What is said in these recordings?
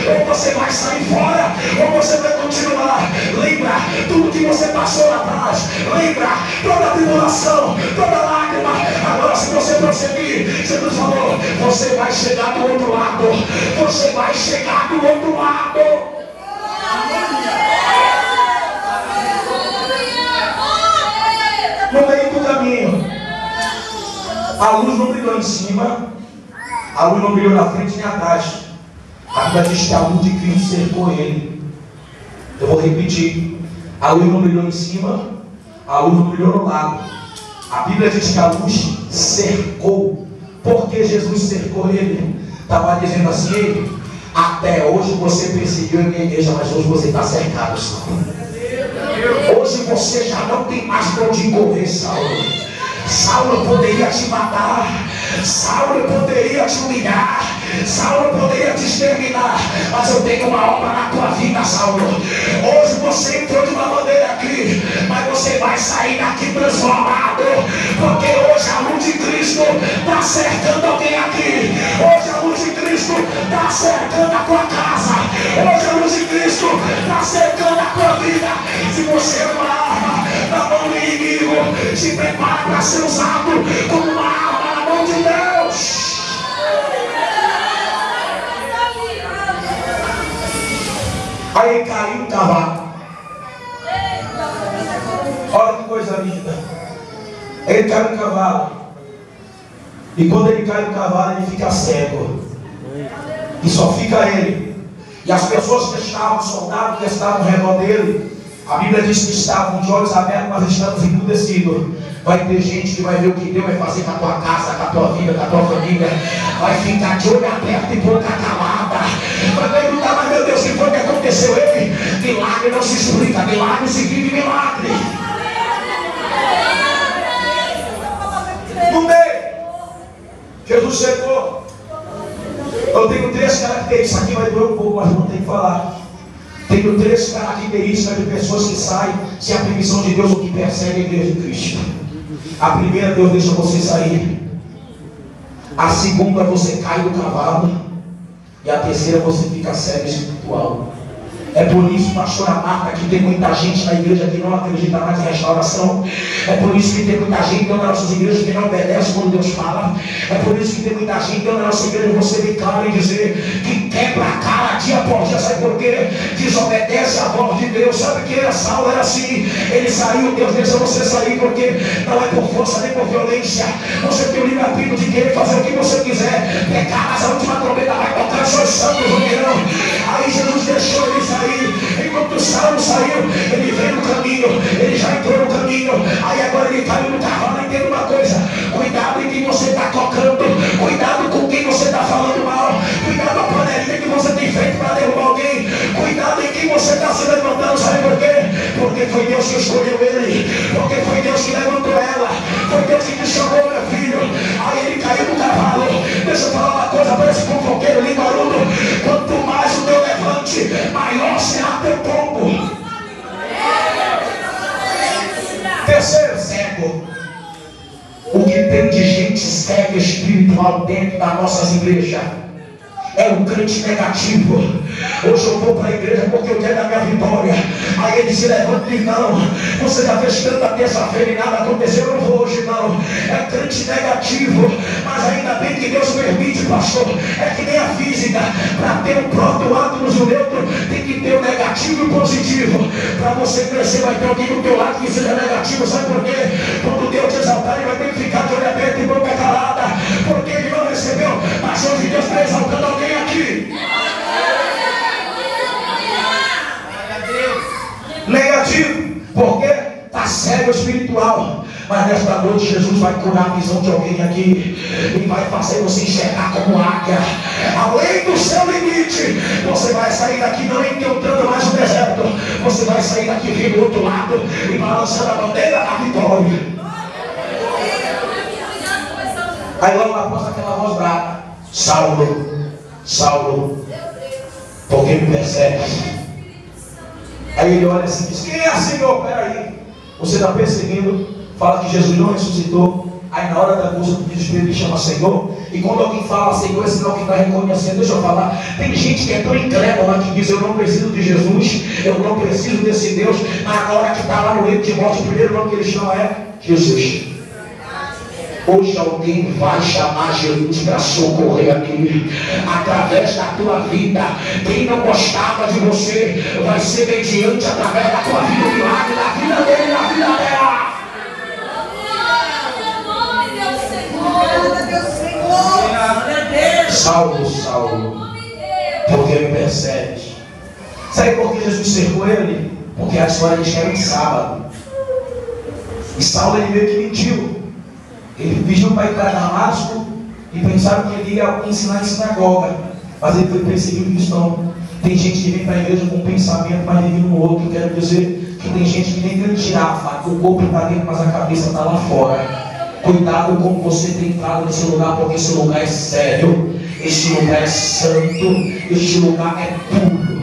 Ou você vai sair fora, ou você vai continuar. Lembra tudo que você passou lá atrás. Lembra toda a tribulação, toda a lágrima. Agora se você prosseguir, Jesus falou, você vai chegar do outro lado. Você vai chegar do outro lado. No meio do caminho, a luz não brilhou em cima, a luz não brilhou na frente nem atrás. A Bíblia diz que a luz de Cristo cercou ele. Eu vou repetir: a luz não brilhou em cima, a luz não brilhou no lado. A Bíblia diz que a luz cercou. Porque Jesus cercou ele? Estava dizendo assim: até hoje você perseguiu a minha igreja, mas hoje você está cercado, Saulo. Hoje você já não tem mais para onde correr, Saulo. Saulo poderia te matar, Saulo poderia te humilhar, Saulo poderia te exterminar, mas eu tenho uma obra na tua vida, Saulo. Hoje você entrou de uma maneira aqui, mas você vai sair daqui transformado, porque hoje a luz de Cristo está cercando alguém aqui. Hoje a luz de Cristo está cercando a tua casa. Hoje a luz de Cristo está cercando a tua vida. Se você é uma arma na mão do inimigo, se prepara para ser usado como uma arma na mão de Deus. Aí caiu o cavalo. Olha que coisa linda. Ele cai no cavalo. E quando ele cai no cavalo, ele fica cego. E só fica ele. E as pessoas que estavam, os soldados que estavam ao redor dele, a Bíblia diz que estavam de olhos abertos, mas estavam emudecidos. Vai ter gente que vai ver o que Deus vai fazer com a tua casa, com a tua vida, com a tua família. Vai ficar de olho aberto e boca calada. Vai perguntar, mas meu Deus, o que foi que aconteceu? Ele, milagre não se explica, milagre se vive milagre. No meio, Jesus chegou. Eu tenho 3 características. Isso aqui vai doer um pouco, mas não tem que falar. Tenho 3 características de pessoas que saem sem a permissão de Deus ou que perseguem a igreja de Cristo. A primeira, Deus deixa você sair. A segunda, você cai do cavalo. E a terceira, você fica cego espiritual. É por isso, pastora Marta, que tem muita gente na igreja que não acredita mais em restauração. É por isso que tem muita gente nas nossas igrejas que não obedece quando Deus fala. É por isso que tem muita gente na nossa igreja, você vem claro em dizer que quebra a cara dia após dia. Sabe por quê? Desobedece a voz de Deus. Sabe que Saulo era assim? Ele saiu, Deus deixa você sair, porque não é por força nem por violência. Você tem o livre-arbítrio de querer fazer o que você quiser. Pecar, mas a última trombeta vai tocar, seus santos ouvirão. Aí Jesus deixou ele sair. Enquanto Saulo saiu, ele veio no caminho, ele já entrou no caminho. Aí agora ele caiu no cavalo. Entenda uma coisa: cuidado em quem você está tocando, cuidado com quem você está falando mal, cuidado com a panelinha que você tem feito para derrubar alguém, cuidado em quem você está se levantando. Sabe por quê? Porque foi Deus que escolheu ele, porque foi Deus que levantou ela, foi Deus que te chamou, meu filho. Aí ele caiu no cavalo. Deixa eu falar uma coisa para esse fofoqueiro limbarudo: quanto mais o teu levante, maior será teu tombo. Terceiro, cego. O que tem de gente cega espiritual dentro das nossas igrejas é um crente negativo. Hoje eu vou para a igreja porque eu quero a minha vitória. Aí ele se levanta e diz: não, você já fez tanta terça-feira e nada aconteceu, eu não vou hoje não. É crente negativo. Mas ainda bem que Deus permite, pastor. É que nem a física. Para ter um próton, átomo e um neutro, tem que ter o negativo e o positivo. Para você crescer, vai ter alguém do teu lado que seja negativo. Sabe por quê? Quando Deus te exaltar, ele vai ter que ficar de olho aberto e boca calada, porque ele não recebeu. Mas hoje Deus está exaltando alguém aqui. Negativo, porque está cego espiritual. Mas nesta noite Jesus vai curar a visão de alguém aqui e vai fazer você enxergar como águia, além do seu limite. Você vai sair daqui não encontrando mais o deserto. Você vai sair daqui vindo do outro lado e balançando a bandeira da vitória. Aí logo após aquela voz brava: Saulo, Saulo, por que me persegue? Aí ele olha assim e diz: quem é, Senhor? Peraí, você está perseguindo? Fala que Jesus não ressuscitou. Aí na hora da angústia do desespero ele chama Senhor. E quando alguém fala Senhor, é sinal que está reconhecendo. Deixa eu falar, tem gente que é tão incrédula que diz: eu não preciso de Jesus, eu não preciso desse Deus, mas na hora que está lá no leito de morte, o primeiro nome que ele chama é Jesus. Hoje alguém vai chamar Jesus para socorrer aqui, através da tua vida. Quem não gostava de você vai ser mediante através da tua vida, o milagre da vida dele, da vida dela. Saulo, porque me persegue. Sabe por que Jesus cercou ele? Porque a história diz que era um sábado. E Saulo, ele meio que mentiu. Ele pediu para ir para Damasco e pensaram que ele ia ensinar em sinagoga, mas ele foi perseguido cristão. Tem gente que vem para a igreja com um pensamento, mas vive no outro. Quero dizer que tem gente que nem quer tirar a faca, o corpo está dentro, mas a cabeça está lá fora. Cuidado como você tem entrado nesse lugar, porque esse lugar é sério, esse lugar é santo, este lugar é puro.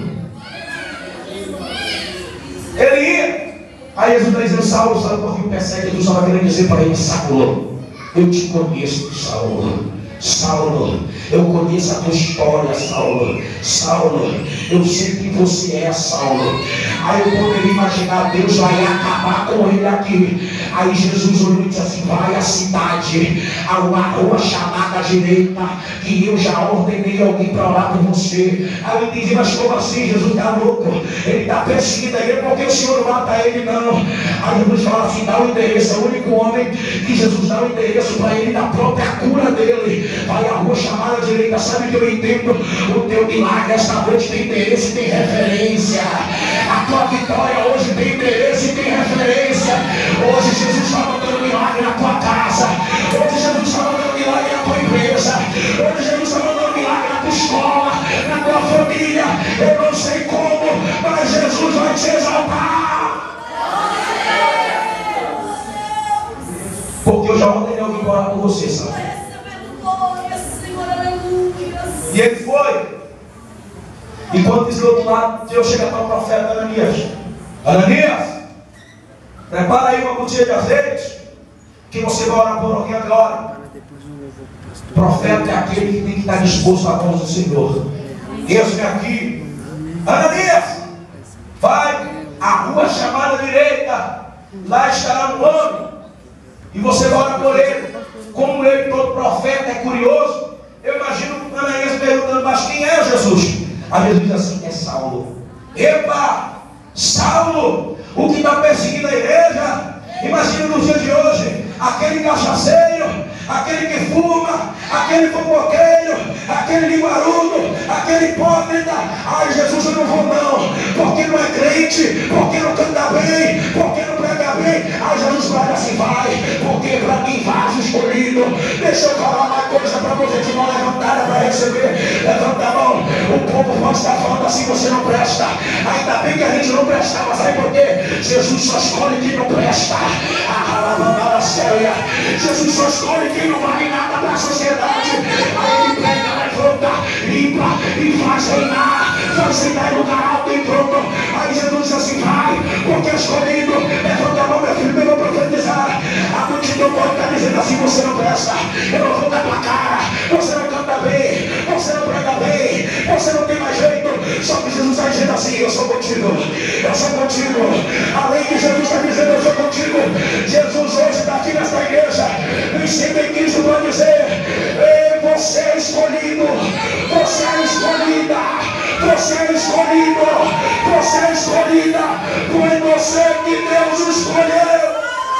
Ele ia. Aí Jesus está dizendo: Saulo, sabe por que me persegue? Jesus estava querendo dizer para ele: Saulo, eu te conheço, Saulo. Saulo, eu conheço a tua história, Saulo. Saulo, eu sei quem você é, Saulo. Aí eu poderia imaginar: Deus vai acabar com ele aqui. Aí Jesus olhou e disse assim: vai à cidade, a uma rua chamada à direita, que eu já ordenei alguém para orar por você. Aí eu entendi: mas como assim? Jesus está louco, ele está perseguindo a ele, porque o Senhor não mata ele, não. Aí Jesus fala assim: dá o endereço. É o único homem que Jesus dá o endereço para ele, da própria cura dele. Vai à rua chamada à direita. Sabe que eu entendo? O teu milagre esta noite tem endereço e tem referência. A tua vitória hoje tem endereço e tem referência. Hoje Jesus está mandando milagre na tua casa. Hoje Jesus está mandando milagre na tua empresa. Hoje Jesus está mandando milagre na tua escola, na tua família. Eu não sei como, mas Jesus vai te exaltar. Porque eu já ordenei alguém para orar por você, sabe? E ele foi. E quando diz do outro lado, Deus chega para o profeta Ananias: Ananias, prepara aí uma botija de azeite, que você vai orar por alguém agora. O profeta é aquele que tem que estar disposto à voz do Senhor. Deus vem aqui: Ananias, vai à rua chamada direita, lá estará um homem, e você vai orar por ele. Como ele, todo profeta, é curioso, eu imagino Ananias perguntando: mas quem é Jesus? Aí Jesus diz assim: é Saulo. Epa, Saulo, o que está perseguindo a igreja. Imagina nos dias de hoje, aquele cachaceiro, aquele que fuma, aquele fofoqueiro, aquele linguarudo, aquele hipócrita. Ai, Jesus, eu não vou não, porque não é crente, porque não canta bem, porque não prega bem. Ai, Jesus vai assim: vai, porque para mim vaso escolhido. Deixa eu falar uma coisa para você, de mão levantada para receber. Levanta a mão. O povo pode estar falando assim: você não presta. Ainda bem que a gente não prestava. Sabe por quê? Jesus só escolhe quem não presta. Jesus só escolhe quem não vale nada para a sociedade. Aí ele pega, levanta, limpa e faz reinar. Faz reinar em lugar alto e pronto. Aí Jesus diz assim: vai, porque é escolhido. Levanta a mão, meu filho, eu vou profetizar. A multidão pode estar dizendo assim: você não presta, eu não vou dar tua cara, você não canta bem, você não prega bem, você não tem mais jeito. Só que Jesus está dizendo assim: eu sou contigo, eu sou contigo. Além de Jesus está dizendo: eu sou contigo, Jesus hoje está aqui nesta igreja, me sendo em Cristo para dizer: ei, você é escolhido, você é escolhida, você é escolhido, você é escolhida. Foi você que Deus escolheu.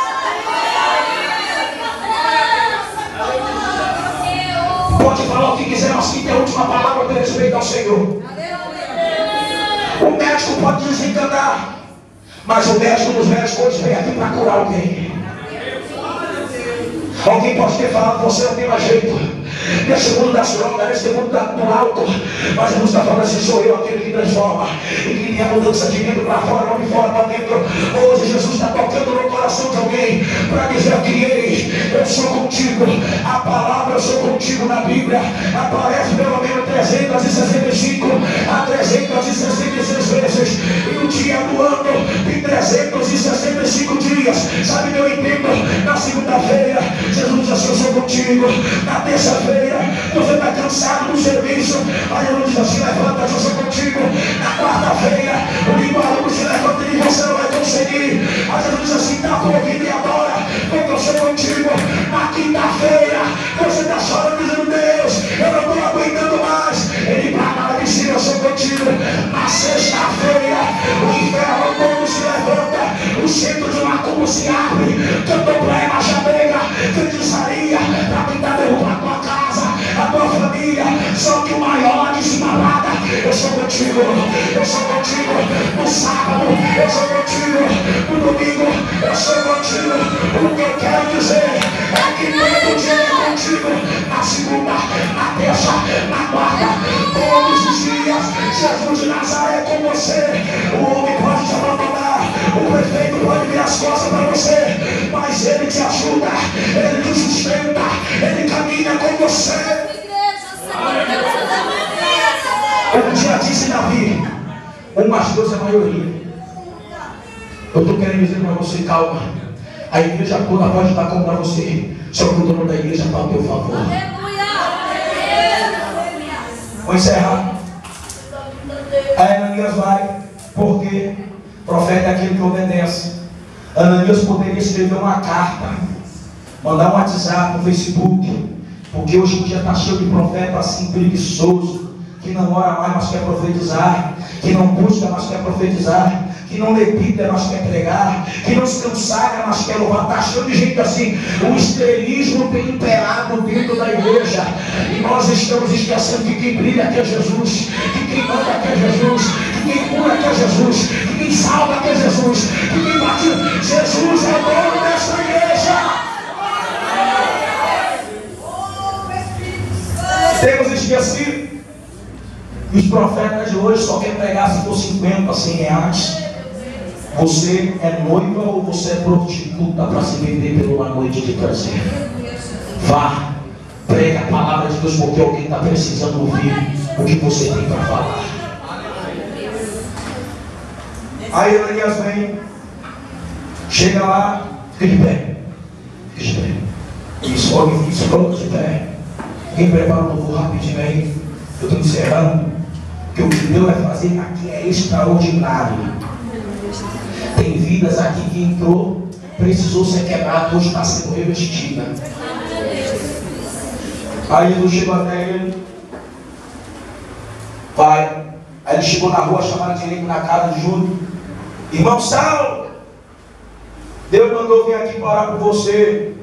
Pode falar o que quiser, mas quem tem a última palavra tem respeito ao Senhor. O médico pode desencanar, mas o médico dos médicos hoje vem aqui para curar alguém. Alguém pode ter falado: você não tem mais jeito nesse mundo das drogas, nesse mundo do álcool. Mas Jesus está falando assim: sou eu aquele que transforma e que tem a mudança de dentro para fora, não de fora para dentro. Hoje Jesus está tocando no coração de alguém para dizer que ele: eu sou contigo. A palavra eu sou contigo na Bíblia aparece pelo menos 365 a 366 vezes. E o dia do ano tem 365 dias. Sabe o que eu entendo? Na segunda-feira, Jesus diz assim: eu sou contigo. Na terça-feira, você está cansado do serviço, aí Jesus diz assim: levanta, eu sou contigo. Na quarta-feira, o igual se levanta e você não vai conseguir. Aí Jesus diz assim: está ouvindo e adora, porque eu sou contigo. Na quinta-feira, você está chorando dizendo: Deus, eu não estou aguentando mais. Ele para de cima: eu sou contigo. Na sexta-feira, o inferno todo se levanta, o centro de uma cúmulo se abre, candomblé, machabega, feitiçaria, para tentar derrubar a tua casa, a tua família. Só que o maior de cima nada: eu sou contigo, eu sou contigo. No sábado, eu sou contigo. No domingo, eu sou contigo. O que eu quero dizer é que todo dia é contigo. Na segunda, na terça, na quarta, todos os dias, Jesus de Nazaré é com você. O homem pode te abandonar, o prefeito pode virar as costas para você, mas ele te ajuda, ele te sustenta, ele caminha com você. Como já disse Davi, um mais Deus é a maioria. Eu estou querendo dizer para você: calma, a igreja toda pode estar contra você, só que o dono da igreja está ao teu favor. Vou encerrar. Aí Ananias vai, porque o profeta é aquele que obedece. Ananias poderia escrever uma carta, mandar um WhatsApp no Facebook, porque hoje em dia está cheio de profeta assim preguiçoso, que não ora mais, mas quer profetizar, que não busca, mas quer profetizar, que não lê Bíblia, mas quer pregar, que não se consagra, mas quer louvar. Está cheio de gente assim. O estrelismo tem imperado dentro da igreja, e nós estamos esquecendo que quem brilha aqui é Jesus, que quem manda aqui é Jesus, que quem cura aqui é Jesus, que quem salva aqui é Jesus, que quem batiza. Jesus é o dono desta igreja. Temos esquecido. E os profetas de hoje só querem pregar se for 50, 100 reais. Você é noiva ou você é prostituta para se vender por uma noite de prazer? Vá, prega a palavra de Deus, porque alguém está precisando ouvir o que você tem para falar. Aí Ananias vem, chega lá, fica de pé, fica de pé. Isso, olha, isso, pronto, de pé. Quem prepara o novo rapidinho aí? Eu estou encerrando. Porque o que Deus vai fazer aqui é extraordinário. Tem vidas aqui que entrou, precisou ser quebrado, hoje está sendo revestida. Aí Jesus chegou até ele, vai. Aí ele chegou na rua, chamaram de na casa de Júlio: irmão Saulo, Deus mandou vir aqui para orar por você.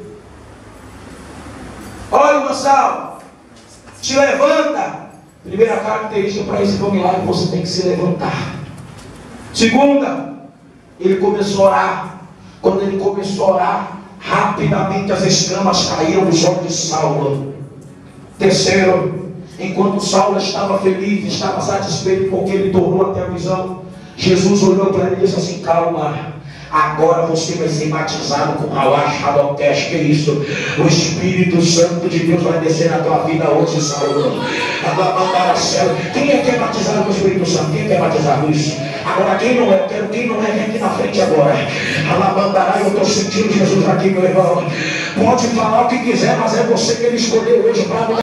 Olha, irmão Saulo, te levanta. Primeira característica para receber um milagre: você tem que se levantar. Segunda, ele começou a orar. Quando ele começou a orar, rapidamente as escamas caíram dos olhos de Saulo. Terceiro, enquanto Saulo estava feliz, estava satisfeito porque ele tornou até a visão, Jesus olhou para ele e disse assim: calma, agora você vai ser batizado com Rauach Hadokesh. Que é isso? O Espírito Santo de Deus vai descer na tua vida hoje, Saulo. Quem é que é batizado com o Espírito Santo? Quem é que é batizado com isso? Agora quem não é? Eu quero quem não é, vem aqui na frente agora. Eu estou sentindo Jesus aqui, meu irmão. Pode falar o que quiser, mas é você que ele escolheu hoje para